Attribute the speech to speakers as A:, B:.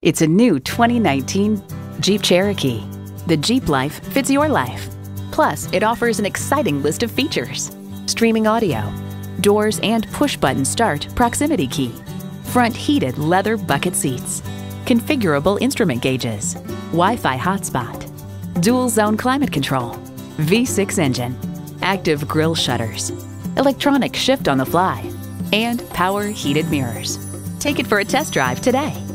A: It's a new 2019 Jeep Cherokee. The Jeep life fits your life. Plus, it offers an exciting list of features: streaming audio, doors and push-button start proximity key, front heated leather bucket seats, configurable instrument gauges, Wi-Fi hotspot, dual zone climate control, V6 engine, active grille shutters, electronic shift on the fly, and power heated mirrors. Take it for a test drive today.